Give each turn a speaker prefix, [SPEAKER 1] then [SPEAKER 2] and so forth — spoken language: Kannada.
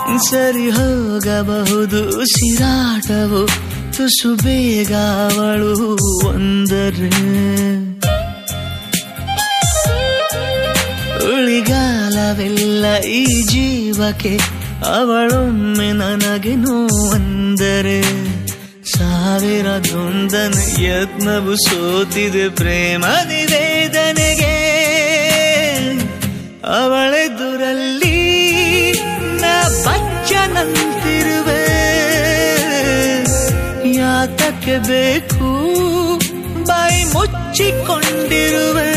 [SPEAKER 1] ಸರಿ ಹೋಗಬಹುದು ಉಸಿರಾಟವು ತುಸು ಬೇಗ ಅವಳು ಒಂದರೆ ಉಳಿಗಾಲವೆಲ್ಲ ಈ ಜೀವಕ್ಕೆ ಅವಳೊಮ್ಮೆ ನನಗೆ ನೋವಂದರೆ 1001 ಯತ್ನವು ಸೋತಿದೆ ಪ್ರೇಮದಿ ವೇದನೆಗೆ ಅವಳೆದುರಲ್ಲಿ ನಾ ಬಚ್ಚನಂತಿರುವೆ ಯಾತಕ್ಕೆ ಬೇಕು ಬಾಯಿ ಮುಚ್ಚಿಕೊಂಡಿರುವೆ